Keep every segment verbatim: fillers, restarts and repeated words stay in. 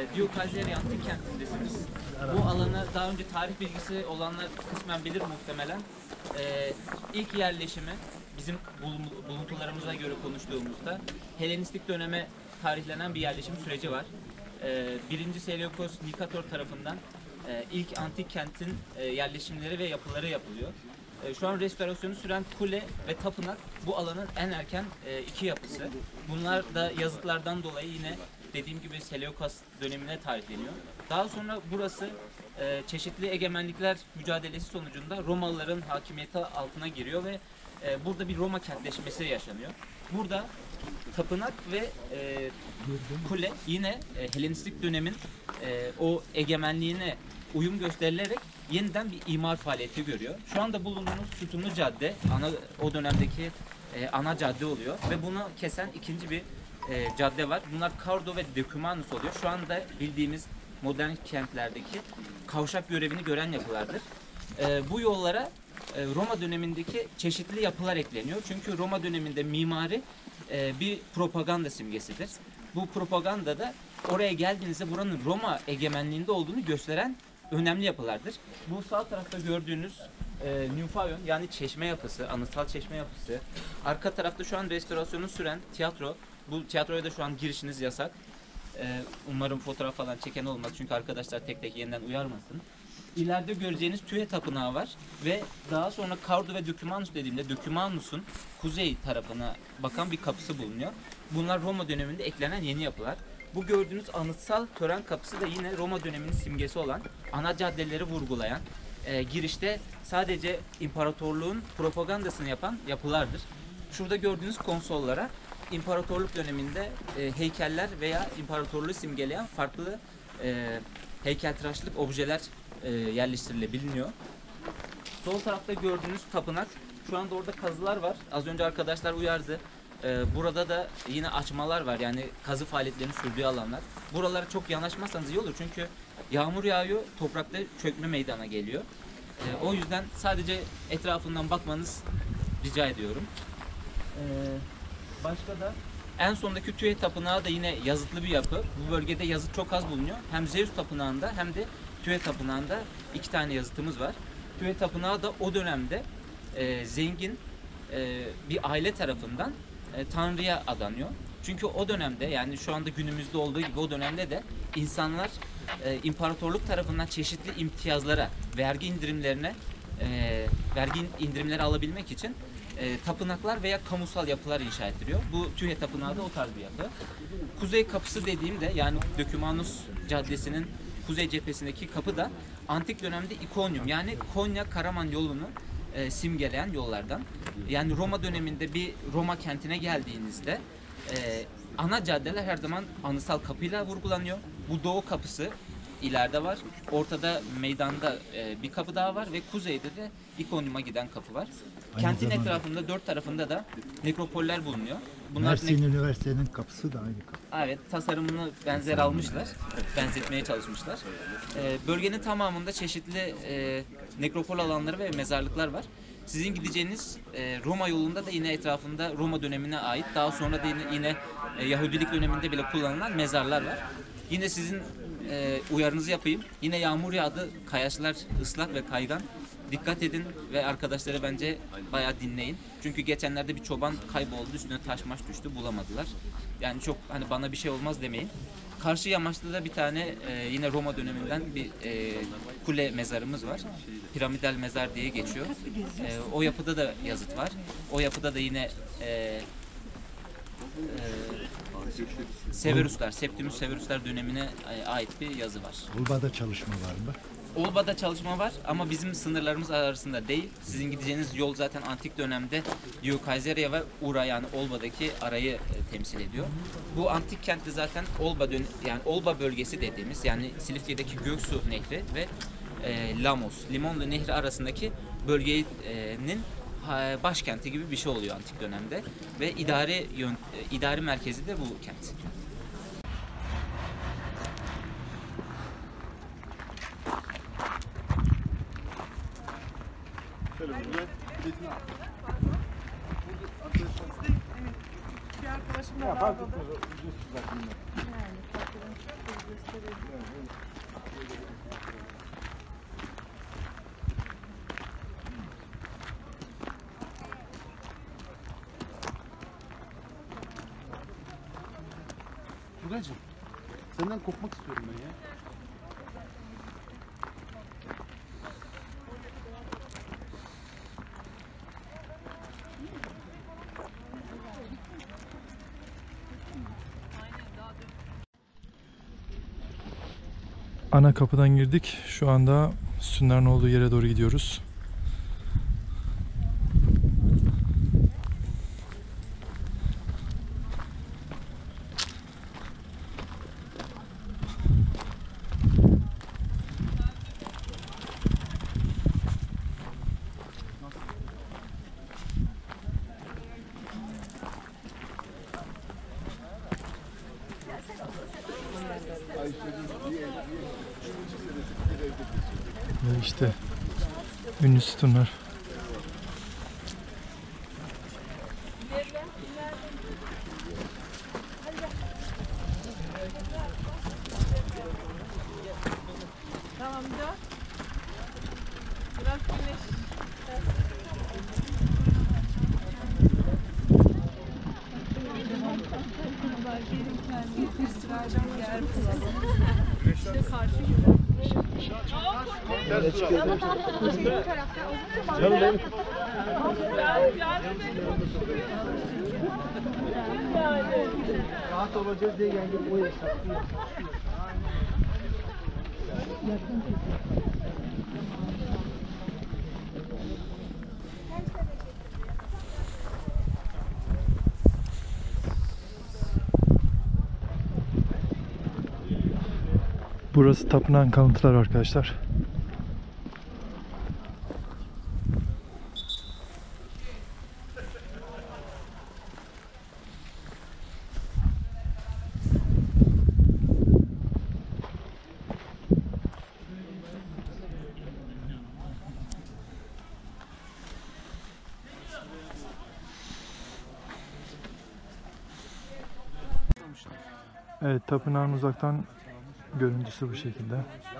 Diyokayseri Antik Kenti'ndesiniz. Bu alanı daha önce tarih bilgisi olanlar kısmen bilir muhtemelen. Ee, ilk yerleşimi bizim buluntularımıza göre konuştuğumuzda Helenistik döneme tarihlenen bir yerleşim süreci var. Ee, birinci Seleukos Nikator tarafından e, ilk antik kentin e, yerleşimleri ve yapıları yapılıyor. E, şu an restorasyonu süren kule ve tapınak bu alanın en erken e, iki yapısı. Bunlar da yazıtlardan dolayı yine dediğim gibi Seleukos dönemine tarihleniyor. Daha sonra burası e, çeşitli egemenlikler mücadelesi sonucunda Romalıların hakimiyeti altına giriyor ve e, burada bir Roma kentleşmesi yaşanıyor. Burada tapınak ve e, kule yine e, Helenistik dönemin e, o egemenliğine uyum gösterilerek yeniden bir imar faaliyeti görüyor. Şu anda bulunduğumuz sütunlu cadde ana, o dönemdeki e, ana cadde oluyor ve bunu kesen ikinci bir e, cadde var. Bunlar Cardo ve Decumanus oluyor. Şu anda bildiğimiz modern kentlerdeki kavşak görevini gören yapılardır. E, bu yollara e, Roma dönemindeki çeşitli yapılar ekleniyor. Çünkü Roma döneminde mimari e, bir propaganda simgesidir. Bu propaganda da oraya geldiğinizde buranın Roma egemenliğinde olduğunu gösteren önemli yapılardır. Bu sağ tarafta gördüğünüz e, Nymphaion yani çeşme yapısı, anıtsal çeşme yapısı. Arka tarafta şu an restorasyonu süren tiyatro. Bu tiyatroya da şu an girişiniz yasak. E, umarım fotoğraf falan çeken olmaz çünkü arkadaşlar tek tek yeniden uyarmasın. İleride göreceğiniz Tüye Tapınağı var ve daha sonra Cardo ve Decumanus dediğimde Decumanus'un kuzey tarafına bakan bir kapısı bulunuyor. Bunlar Roma döneminde eklenen yeni yapılar. Bu gördüğünüz anıtsal tören kapısı da yine Roma döneminin simgesi olan ana caddeleri vurgulayan, e, girişte sadece imparatorluğun propagandasını yapan yapılardır. Şurada gördüğünüz konsollara imparatorluk döneminde e, heykeller veya imparatorluğu simgeleyen farklı e, heykeltıraşlık objeler e, yerleştirilebiliyor. Sol tarafta gördüğünüz tapınak, şu anda orada kazılar var. Az önce arkadaşlar uyardı. Ee, burada da yine açmalar var, yani kazı faaliyetlerinin sürdüğü alanlar. Buralara çok yanaşmazsanız iyi olur çünkü yağmur yağıyor, toprakta çökme meydana geliyor. Ee, o yüzden sadece etrafından bakmanız rica ediyorum. Ee, başka da en sondaki Tüye Tapınağı da yine yazıtlı bir yapı. Bu bölgede yazıt çok az bulunuyor. Hem Zeus Tapınağı'nda hem de Tüye Tapınağı'nda iki tane yazıtımız var. Tüye Tapınağı da o dönemde e, zengin e, bir aile tarafından e, Tanrı'ya adanıyor. Çünkü o dönemde, yani şu anda günümüzde olduğu gibi o dönemde de insanlar e, imparatorluk tarafından çeşitli imtiyazlara, vergi indirimlerine, e, vergi indirimleri alabilmek için e, tapınaklar veya kamusal yapılar inşa ediliyor. Bu Tüye Tapınağı da o tarz bir yapı. Kuzey kapısı dediğimde, yani Decumanus Caddesi'nin kuzey cephesindeki kapı da antik dönemde İkonyum, yani Konya-Karaman yolunu e, simgeleyen yollardan. Yani Roma döneminde bir Roma kentine geldiğinizde e, ana caddeler her zaman anıtsal kapıyla vurgulanıyor. Bu doğu kapısı ileride var. Ortada meydanda e, bir kapı daha var ve kuzeyde de İkonyum'a giden kapı var. Aynı Kentin zamanda etrafında dört tarafında da nekropoller bulunuyor. Bunlar Mersin Üniversitesi'nin kapısı da aynı kapı. Evet, tasarımını benzer almışlar, benzetmeye çalışmışlar. E, bölgenin tamamında çeşitli e, nekropol alanları ve mezarlıklar var. Sizin gideceğiniz e, Roma yolunda da yine etrafında Roma dönemine ait, daha sonra da yine, yine e, Yahudilik döneminde bile kullanılan mezarlar var. Yine sizin e, uyarınızı yapayım. Yine yağmur yağdı, kayaçlar ıslak ve kaygan. Dikkat edin ve arkadaşları bence bayağı dinleyin. Çünkü geçenlerde bir çoban kayboldu, üstüne taş maş düştü, bulamadılar. Yani çok hani bana bir şey olmaz demeyin. Karşı yamaçta da bir tane e, yine Roma döneminden bir e, kule mezarımız var. Piramidal mezar diye geçiyor. E, o yapıda da yazıt var. O yapıda da yine e, e, Severuslar, Septimus Severuslar dönemine ait bir yazı var. Olba'da çalışma var mı? Olba'da çalışma var ama bizim sınırlarımız arasında değil. Sizin gideceğiniz yol zaten antik dönemde Diyokayseriya ve Ura, yani Olba'daki arayı e, temsil ediyor. Bu antik kentte zaten Olba dön yani Olba bölgesi dediğimiz, yani Silifke'deki Göksu Nehri ve e, Lamos, Limonlu Nehri arasındaki bölgenin e, başkenti gibi bir şey oluyor antik dönemde ve idari yön, e, idari merkezi de bu kent. Bir arkadaşımla daha da yani, gösterebilirim. Turgaycığım, senden kopmak istiyorum ben ya. Ana kapıdan girdik. Şu anda sütunların olduğu yere doğru gidiyoruz. Ve işte ünlü sütunlar. Tamam da. Biraz güneş. İşte karşı Rahat olacağız diye geldik o hesap. Burası tapınağın kalıntıları arkadaşlar. Evet, tapınağın uzaktan görüntüsü bu şekilde.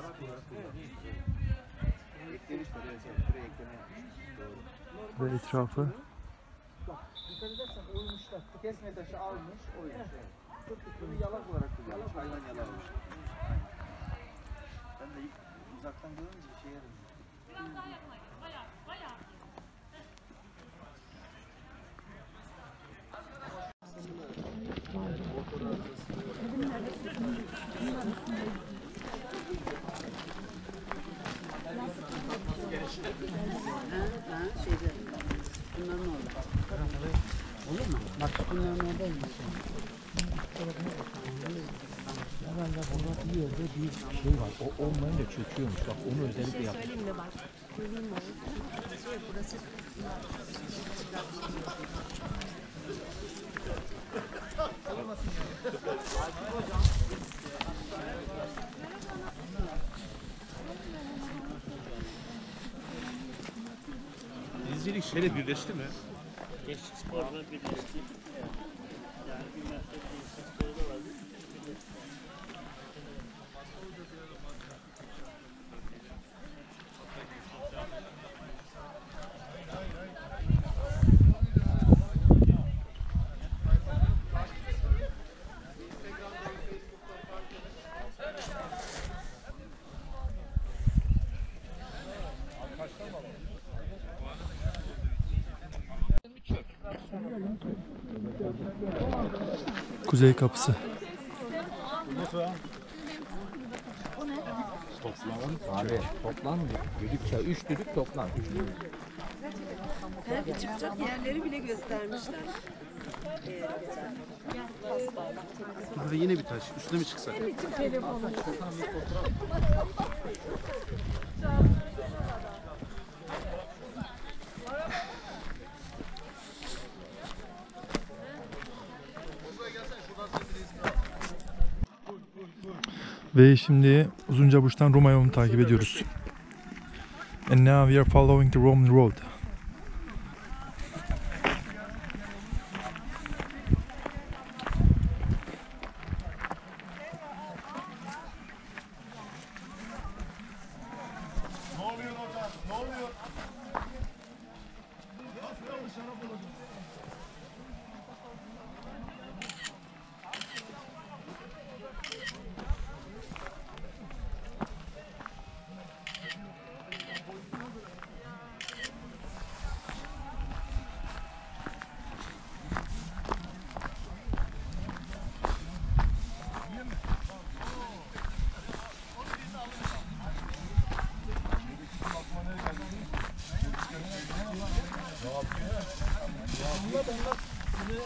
Ve etrafı. Yukarıda olmuşlar. Kesme taşı almış, oymuş. Çok kötü yalak olarak kullanmış. Hayvan yalamış. Ben de uzaktan görünce bir şey yarım. Biraz daha yakına gel. Bayağı, bayağı. Şeyde, bunların orada. Olur mu? Bak bunların oradaymış. Herhalde burada bir yerde bir şey var. O olmayınca çöküyormuş. Bak onu özellikle yap. söyleyeyim mi bak? Söyleyeyim mi? Burası Denizcilik şeyle birleşti mi? Gençlik sporuna birleşti. Yani bir meslek gençlik sporu da var. Kuzey kapısı. Abi toplan mı? Düdük ya. Üç düdük toplan. Selfie çıkacak yerleri bile göstermişler. Burada yine bir taş. Üstüne mi çıksak? Ve şimdi Uzuncaburç'tan Roma yolunu takip ediyoruz. And now we are following the Roman road. Ne oluyor orada? Ne oluyor?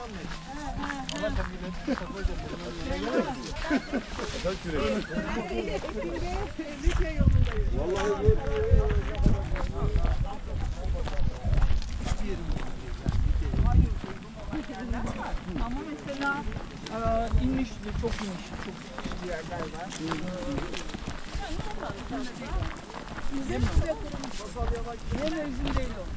Ama mesela e, inişli, çok inişli, çok inişli yerler var. Bizim Yine mevzum değil o.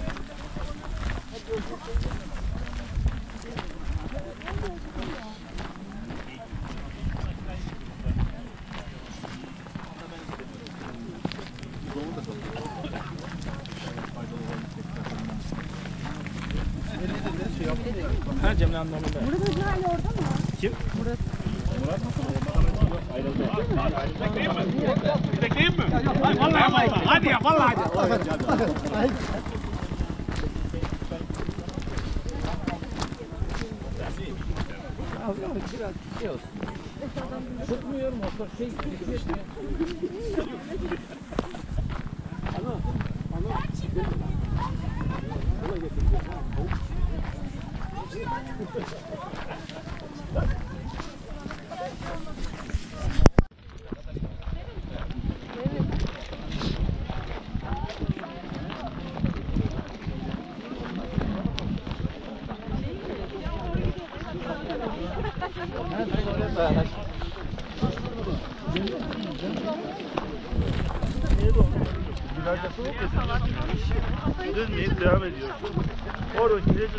Her Cemile anlamında. Murat Hoca hala orada mı? Kim? Murat. Murat. Ayrıldı. Bekleyeyim mi? Hadi vallahi vallahi. Hadi ya vallahi hadi. Biraz şey olsun. Tutmuyorum o şey. Dönmeyip devam ediyor. Orada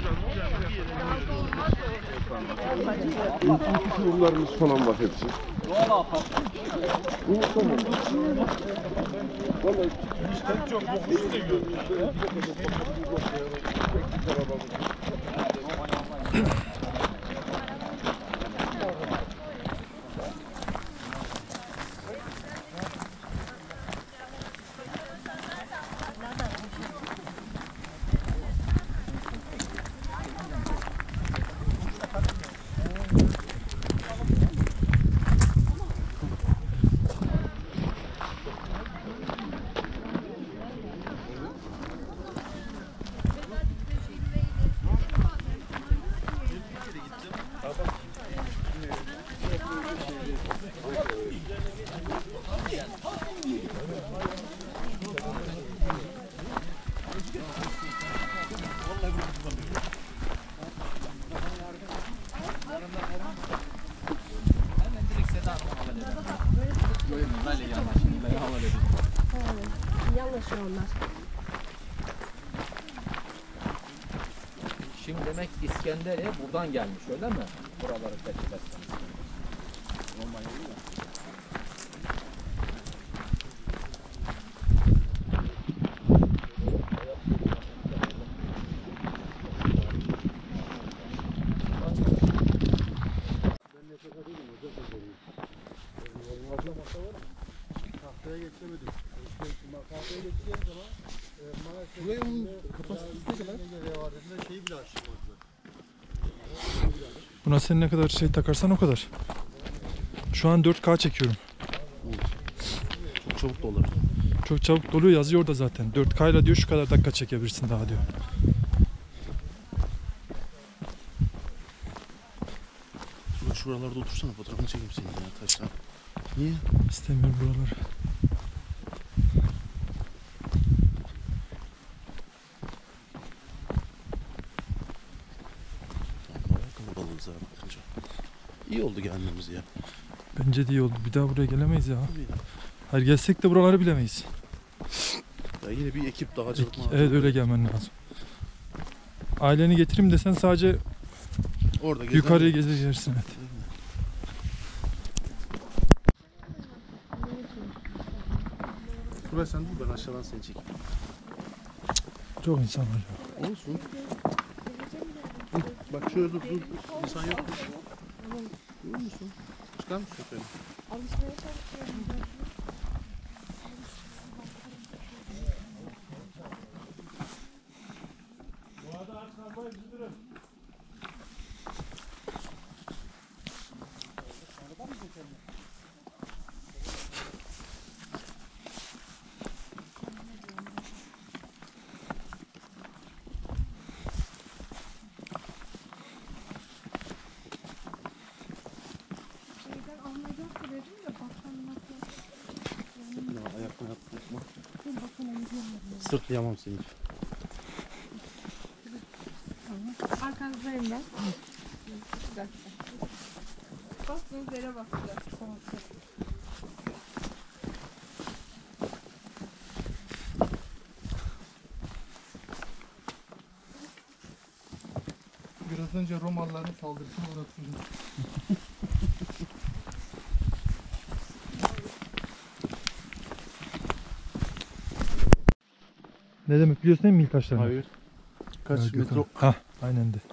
Yollarımız falan var hepsi. Doğal afet. Bu tamam. Vallahi İşte çok bokmuş seviyorum. Yanlışıyor onlar. Şimdi demek İskenderiye buradan gelmiş öyle mi? Buraları fethetmek. Buna sen ne kadar şey takarsan o kadar. Şu an dört K çekiyorum. Çok çabuk dolar. Çok çabuk doluyor, yazıyor orada zaten. dört K ile diyor şu kadar dakika çekebilirsin daha diyor. Şuralarda otursana, fotoğrafını çekeyim senin ya taşlar. Niye? İstemiyorum buraları. Bayağı kalabalığız ha bakınca. İyi oldu gelmemiz ya. Bence de iyi oldu. Bir daha buraya gelemeyiz ya. Hayır gelsek de buraları bilemeyiz. Ya yine bir ekip dağcılık Ek- mı? Evet öyle gelmen lazım. Aileni getireyim desen sadece Orada gezelim. yukarıya gezeceksin. Evet. Buraya sen dur, ben aşağıdan seni çekeyim. Çok insan var ya. Olsun. Hı, bak şöyle dur, dur. İnsan yok. Görüyor musun? Çıkar mısın şöyle? Alışmaya çalışıyorum. Sırtlayamam seni. Arkanızdayım ben. Bir dakika. Bastığınız yere basacağız. Tamam. Biraz önce Romalıların saldırısına uğratıldı. Ne demek biliyorsun değil mi mil taşlarını? Hayır. Kaç Ha, metre? Gökhan. Hah, aynen de.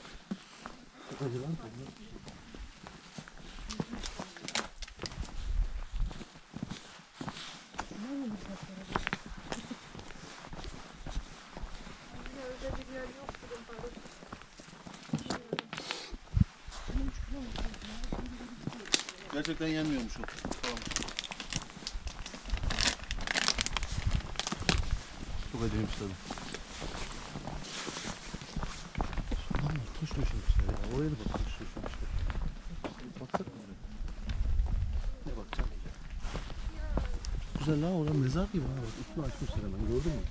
Gerçekten yenmiyormuş o. Tamam. Çok acayip tabii. Adamlar taş döşemişler ya. Oraya da bak taş döşemişler. Baksak mı oraya? Ne bakacağım? Güzel lan, orada mezar gibi ha. Bak üstünü açmışlar hemen, gördün mü?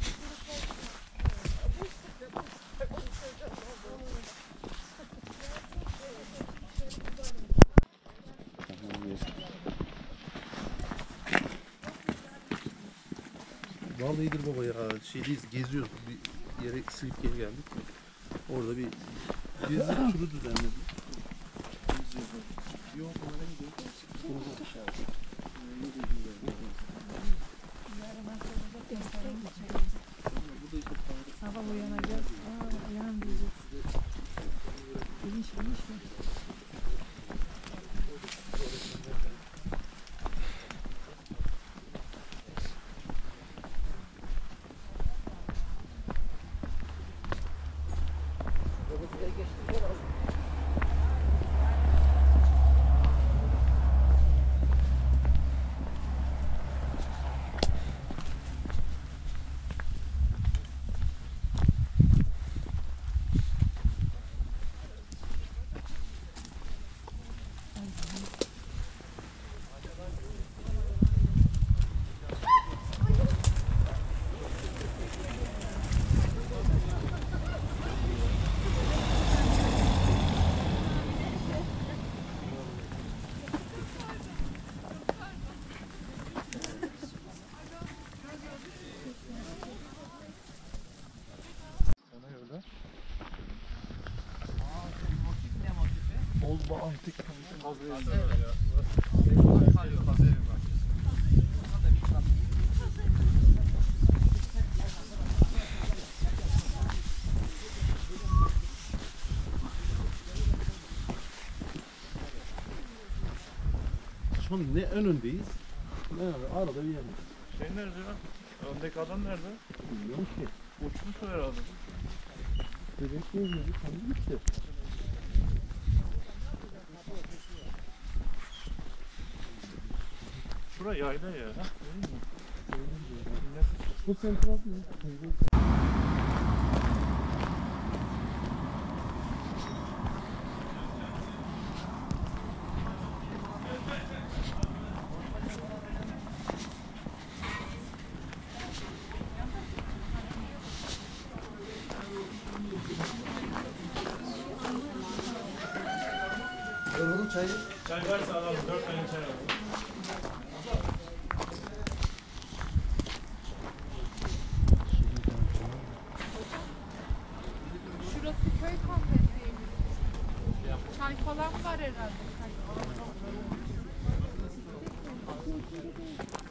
Vallahi iyidir baba ya. Şeydeyiz, geziyoruz. Bir yere silip geri geldik. Orada bir gezi turu düzenledik. Yok, onlara gidiyoruz. Sabah uyanacağız. Aa, uyan diyeceğiz. Geniş geniş mi? Olba antik. Şu an ne önündeyiz, ne arada bir yer. Şey nerede ya? Öndeki adam nerede? Bilmiyorum ki. Uçmuş o herhalde. Bebek geziyordu, tam gitti. Şura yayla ya. Ha? Değil mi? Bu sentral değil. Bunun çayı. Çay varsa alalım. Dört tane çay alalım. Şurası köy kahvesiymiş. Çay falan var herhalde.